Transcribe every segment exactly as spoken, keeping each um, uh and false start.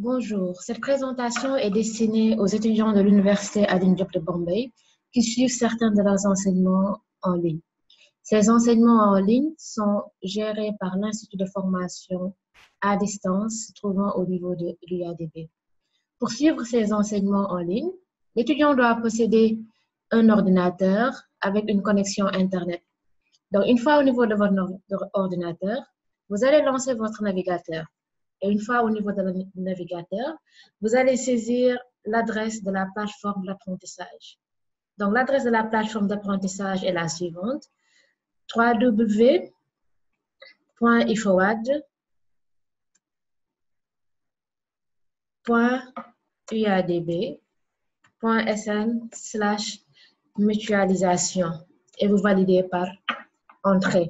Bonjour, cette présentation est destinée aux étudiants de l'Université Alioune Diop de Bombay qui suivent certains de leurs enseignements en ligne. Ces enseignements en ligne sont gérés par l'Institut de formation à distance trouvant au niveau de l'U A D B. Pour suivre ces enseignements en ligne, l'étudiant doit posséder un ordinateur avec une connexion Internet. Donc, une fois au niveau de votre ordinateur, vous allez lancer votre navigateur. Et une fois au niveau de le navigateur, vous allez saisir l'adresse de la plateforme d'apprentissage. Donc, l'adresse de la plateforme d'apprentissage est la suivante: w w w point ifowad point u a d b point s n slash mutualisation et vous validez par entrée.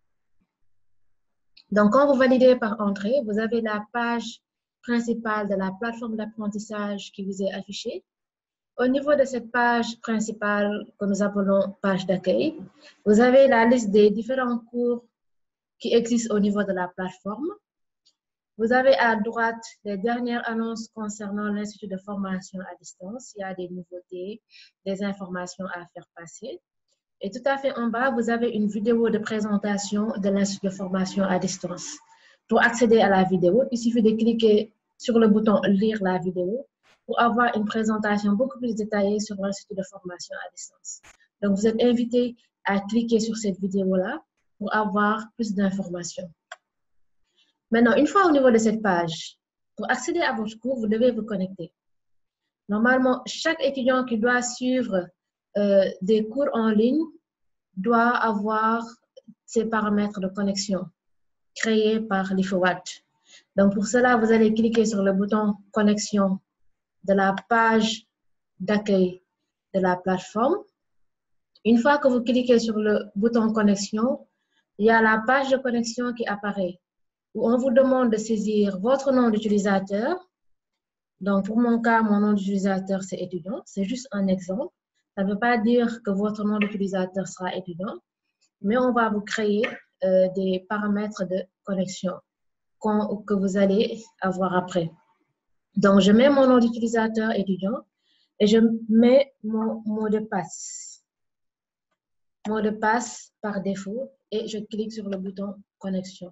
Donc, quand vous validez par entrée, vous avez la page principale de la plateforme d'apprentissage qui vous est affichée. Au niveau de cette page principale que nous appelons page d'accueil, vous avez la liste des différents cours qui existent au niveau de la plateforme. Vous avez à droite les dernières annonces concernant l'Institut de formation à distance. Il y a des nouveautés, des informations à faire passer. Et tout à fait en bas, vous avez une vidéo de présentation de l'Institut de formation à distance. Pour accéder à la vidéo, il suffit de cliquer sur le bouton « Lire la vidéo » pour avoir une présentation beaucoup plus détaillée sur l'Institut de formation à distance. Donc, vous êtes invité à cliquer sur cette vidéo-là pour avoir plus d'informations. Maintenant, une fois au niveau de cette page, pour accéder à votre cours, vous devez vous connecter. Normalement, chaque étudiant qui doit suivre Euh, des cours en ligne doit avoir ses paramètres de connexion créés par l'IFOWAD. Donc, pour cela, vous allez cliquer sur le bouton connexion de la page d'accueil de la plateforme. Une fois que vous cliquez sur le bouton connexion, il y a la page de connexion qui apparaît où on vous demande de saisir votre nom d'utilisateur. Donc, pour mon cas, mon nom d'utilisateur, c'est étudiant. C'est juste un exemple. Ça ne veut pas dire que votre nom d'utilisateur sera étudiant, mais on va vous créer euh, des paramètres de connexion que vous allez avoir après. Donc, je mets mon nom d'utilisateur étudiant et je mets mon mot de passe. Mot de passe par défaut et je clique sur le bouton connexion.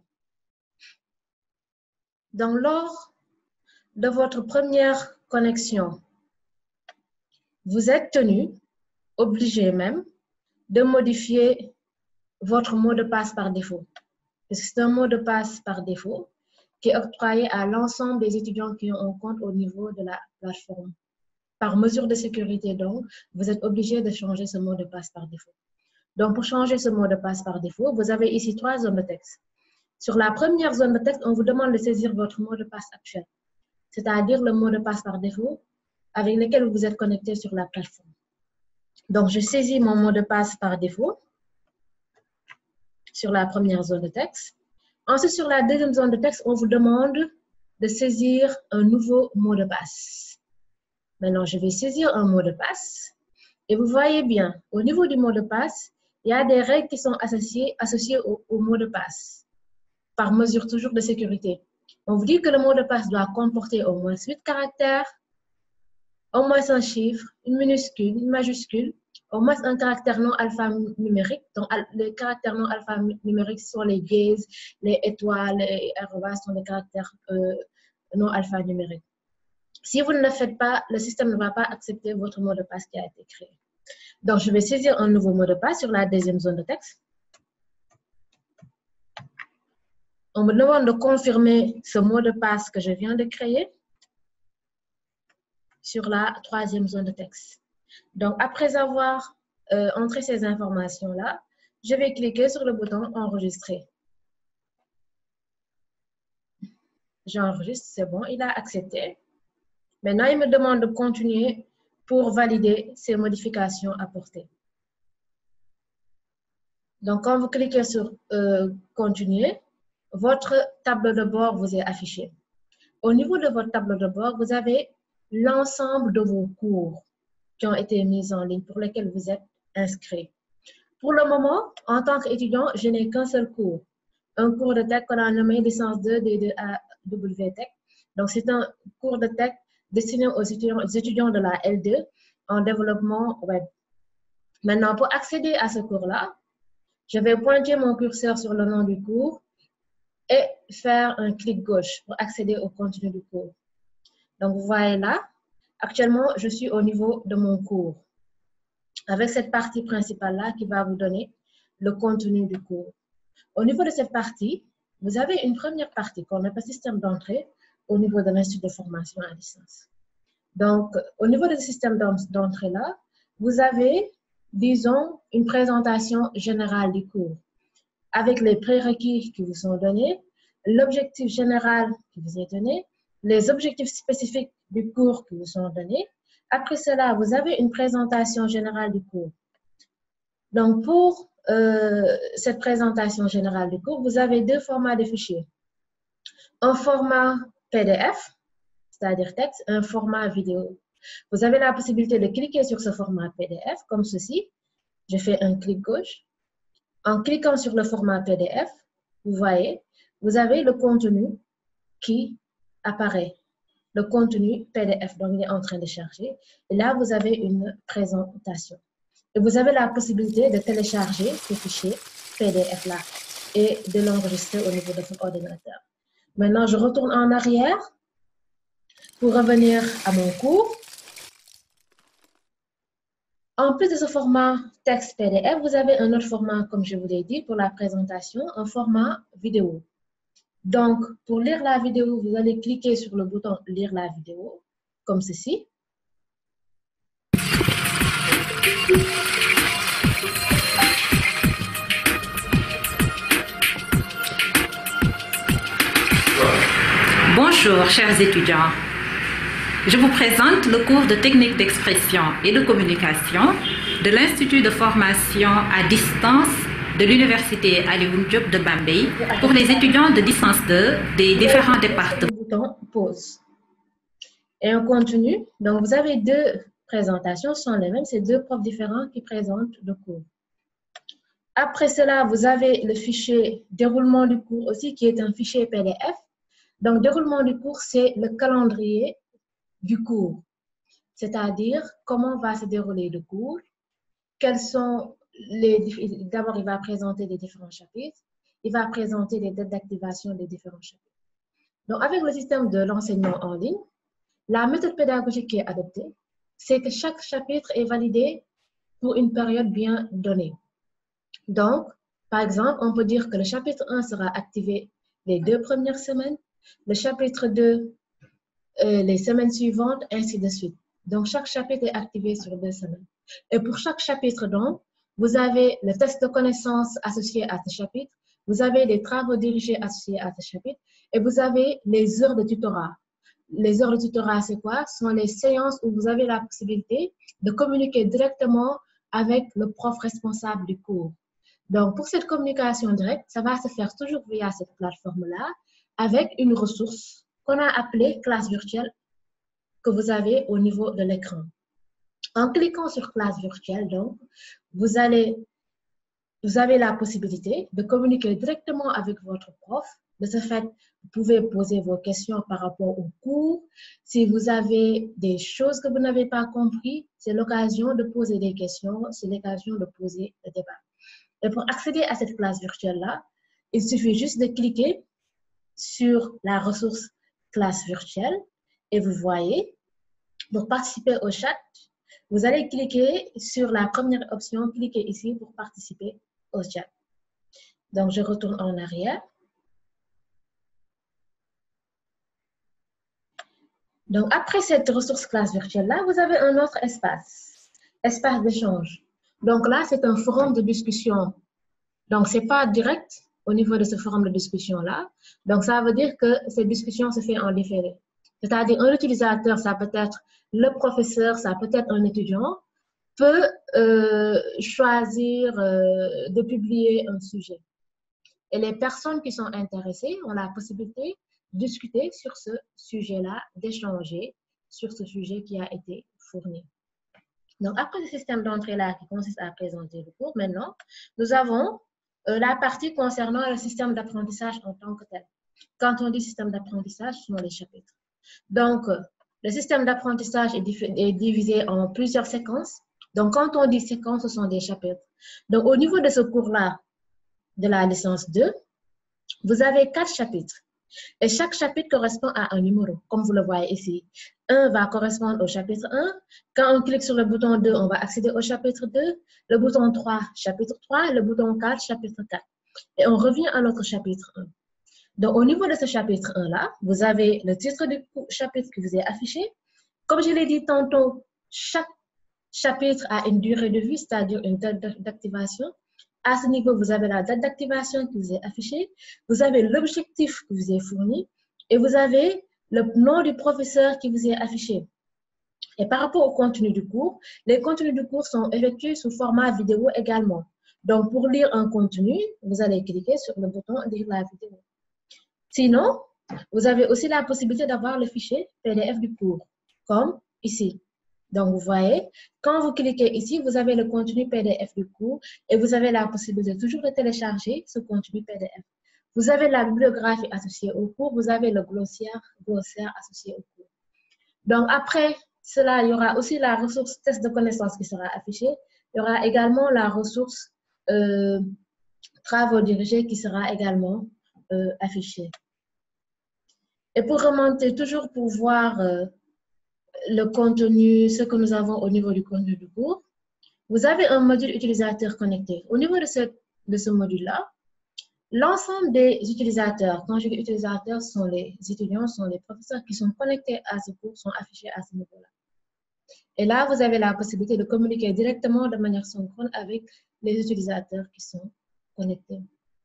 Donc, lors de votre première connexion, vous êtes tenu, obligé même, de modifier votre mot de passe par défaut. C'est un mot de passe par défaut qui est octroyé à l'ensemble des étudiants qui ont un compte au niveau de la plateforme. Par mesure de sécurité, donc, vous êtes obligé de changer ce mot de passe par défaut. Donc, pour changer ce mot de passe par défaut, vous avez ici trois zones de texte. Sur la première zone de texte, on vous demande de saisir votre mot de passe actuel, c'est-à-dire le mot de passe par défaut avec lequel vous êtes connecté sur la plateforme. Donc, je saisis mon mot de passe par défaut sur la première zone de texte. Ensuite, sur la deuxième zone de texte, on vous demande de saisir un nouveau mot de passe. Maintenant, je vais saisir un mot de passe. Et vous voyez bien, au niveau du mot de passe, il y a des règles qui sont associées, associées au, au mot de passe, par mesure toujours de sécurité. On vous dit que le mot de passe doit comporter au moins huit caractères, au moins un chiffre, une minuscule, une majuscule, au moins un caractère non alphanumérique. Donc, les caractères non alphanumériques sont les dièses, les étoiles, les arrobas sont les caractères euh, non alphanumériques. Si vous ne le faites pas, le système ne va pas accepter votre mot de passe qui a été créé. Donc, je vais saisir un nouveau mot de passe sur la deuxième zone de texte. On me demande de confirmer ce mot de passe que je viens de créer sur la troisième zone de texte. Donc, après avoir euh, entré ces informations-là, je vais cliquer sur le bouton « Enregistrer ». J'enregistre, c'est bon, il a accepté. Maintenant, il me demande de continuer pour valider ces modifications apportées. Donc, quand vous cliquez sur euh, « Continuer », votre tableau de bord vous est affiché. Au niveau de votre tableau de bord, vous avez l'ensemble de vos cours qui ont été mis en ligne, pour lesquels vous êtes inscrit. Pour le moment, en tant qu'étudiant, je n'ai qu'un seul cours, un cours de T E C qu'on a nommé licence deux D deux A W T E C, Donc, c'est un cours de tech destiné aux étudiants, aux étudiants de la L deux en développement web. Maintenant, pour accéder à ce cours-là, je vais pointer mon curseur sur le nom du cours et faire un clic gauche pour accéder au contenu du cours. Donc, vous voyez là, actuellement, je suis au niveau de mon cours, avec cette partie principale-là qui va vous donner le contenu du cours. Au niveau de cette partie, vous avez une première partie qu'on appelle système d'entrée au niveau de l'Institut de formation à distance. Donc, au niveau de ce système d'entrée-là, vous avez, disons, une présentation générale du cours avec les prérequis qui vous sont donnés, l'objectif général qui vous est donné, les objectifs spécifiques du cours qui vous sont donnés. Après cela, vous avez une présentation générale du cours. Donc, pour euh, cette présentation générale du cours, vous avez deux formats de fichiers. Un format P D F, c'est-à-dire texte, un format vidéo. Vous avez la possibilité de cliquer sur ce format P D F, comme ceci. Je fais un clic gauche. En cliquant sur le format P D F, vous voyez, vous avez le contenu qui apparaît. Le contenu P D F, donc il est en train de charger. Et là, vous avez une présentation. Et vous avez la possibilité de télécharger ce fichier P D F là et de l'enregistrer au niveau de votre ordinateur. Maintenant, je retourne en arrière pour revenir à mon cours. En plus de ce format texte P D F, vous avez un autre format, comme je vous l'ai dit, pour la présentation, un format vidéo. Donc, pour lire la vidéo, vous allez cliquer sur le bouton « Lire la vidéo », comme ceci. Bonjour, chers étudiants. Je vous présente le cours de technique d'expression et de communication de l'Institut de formation à distance de l'Université Alioune Diop de Bambey pour les étudiants de licence deux des différents départements. Le bouton pause. Et un contenu. Donc, vous avez deux présentations, sont les mêmes, c'est deux profs différents qui présentent le cours. Après cela, vous avez le fichier déroulement du cours aussi, qui est un fichier P D F. Donc, déroulement du cours, c'est le calendrier du cours, c'est-à-dire comment va se dérouler le cours, quels sont les... D'abord, il va présenter les différents chapitres, il va présenter les dates d'activation des différents chapitres. Donc, avec le système de l'enseignement en ligne, la méthode pédagogique qui est adoptée, c'est que chaque chapitre est validé pour une période bien donnée. Donc, par exemple, on peut dire que le chapitre un sera activé les deux premières semaines, le chapitre deux, euh, les semaines suivantes, ainsi de suite. Donc, chaque chapitre est activé sur deux semaines. Et pour chaque chapitre, donc, vous avez le test de connaissances associé à ce chapitre, vous avez les travaux dirigés associés à ce chapitre, et vous avez les heures de tutorat. Les heures de tutorat, c'est quoi? Ce sont les séances où vous avez la possibilité de communiquer directement avec le prof responsable du cours. Donc, pour cette communication directe, ça va se faire toujours via cette plateforme-là, avec une ressource qu'on a appelée classe virtuelle que vous avez au niveau de l'écran. En cliquant sur classe virtuelle, donc, vous, allez, vous avez la possibilité de communiquer directement avec votre prof. De ce fait, vous pouvez poser vos questions par rapport au cours. Si vous avez des choses que vous n'avez pas compris, c'est l'occasion de poser des questions, c'est l'occasion de poser le débat. Et pour accéder à cette classe virtuelle-là, il suffit juste de cliquer sur la ressource classe virtuelle et vous voyez, pour participer au chat, vous allez cliquer sur la première option, cliquez ici pour participer au chat. Donc, je retourne en arrière. Donc, après cette ressource classe virtuelle-là, vous avez un autre espace, espace d'échange. Donc là, c'est un forum de discussion. Donc, ce n'est pas direct au niveau de ce forum de discussion-là. Donc, ça veut dire que cette discussion se fait en différé. C'est-à-dire, un utilisateur, ça peut être le professeur, ça peut être un étudiant, peut euh, choisir euh, de publier un sujet. Et les personnes qui sont intéressées ont la possibilité de discuter sur ce sujet-là, d'échanger sur ce sujet qui a été fourni. Donc, après ce système d'entrée-là qui consiste à présenter le cours, maintenant, nous avons euh, la partie concernant le système d'apprentissage en tant que tel. Quand on dit système d'apprentissage, ce sont les chapitres. Donc, le système d'apprentissage est, est divisé en plusieurs séquences. Donc, quand on dit séquences, ce sont des chapitres. Donc, au niveau de ce cours-là, de la licence deux, vous avez quatre chapitres. Et chaque chapitre correspond à un numéro, comme vous le voyez ici. un va correspondre au chapitre un. Quand on clique sur le bouton deux, on va accéder au chapitre deux. Le bouton trois, chapitre trois. Le bouton quatre, chapitre quatre. Et on revient à notre chapitre un. Donc, au niveau de ce chapitre un-là, vous avez le titre du chapitre qui vous est affiché. Comme je l'ai dit tantôt, chaque chapitre a une durée de vie, c'est-à-dire une date d'activation. À ce niveau, vous avez la date d'activation qui vous est affichée. Vous avez l'objectif qui vous est fourni. Et vous avez le nom du professeur qui vous est affiché. Et par rapport au contenu du cours, les contenus du cours sont effectués sous format vidéo également. Donc, pour lire un contenu, vous allez cliquer sur le bouton « Lire la vidéo ». Sinon, vous avez aussi la possibilité d'avoir le fichier P D F du cours, comme ici. Donc, vous voyez, quand vous cliquez ici, vous avez le contenu P D F du cours et vous avez la possibilité toujours de télécharger ce contenu P D F. Vous avez la bibliographie associée au cours, vous avez le glossaire, glossaire associé au cours. Donc, après cela, il y aura aussi la ressource test de connaissances qui sera affichée. Il y aura également la ressource euh, travaux dirigés qui sera également euh, affichée. Et pour remonter, toujours pour voir euh, le contenu, ce que nous avons au niveau du contenu du cours, vous avez un module utilisateur connecté. Au niveau de ce, de ce module-là, l'ensemble des utilisateurs, quand je dis utilisateurs, sont les étudiants, sont les professeurs qui sont connectés à ce cours, sont affichés à ce niveau-là. Et là, vous avez la possibilité de communiquer directement de manière synchrone avec les utilisateurs qui sont connectés.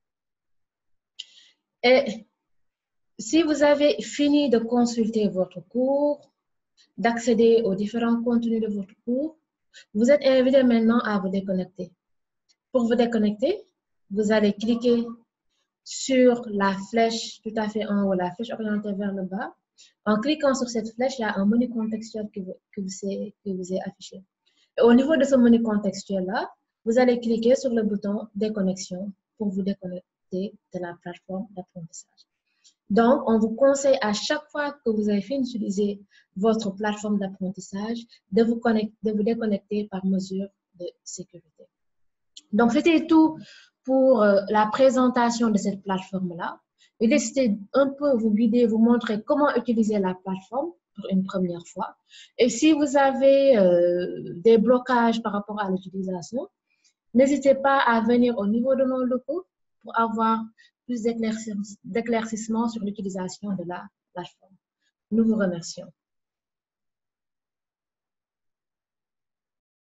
Et si vous avez fini de consulter votre cours, d'accéder aux différents contenus de votre cours, vous êtes invité maintenant à vous déconnecter. Pour vous déconnecter, vous allez cliquer sur la flèche tout à fait en haut, la flèche orientée vers le bas. En cliquant sur cette flèche, il y a un menu contextuel qui vous, qui vous, est, qui vous est affiché. Et au niveau de ce menu contextuel-là, vous allez cliquer sur le bouton déconnexion pour vous déconnecter de la plateforme d'apprentissage. Donc, on vous conseille à chaque fois que vous avez fini d'utiliser votre plateforme d'apprentissage de vous, de vous déconnecter par mesure de sécurité. Donc, c'était tout pour euh, la présentation de cette plateforme-là. Et c'était un peu vous guider, vous montrer comment utiliser la plateforme pour une première fois. Et si vous avez euh, des blocages par rapport à l'utilisation, n'hésitez pas à venir au niveau de nos locaux pour avoir plus d'éclaircissements sur l'utilisation de la plateforme. Nous vous remercions.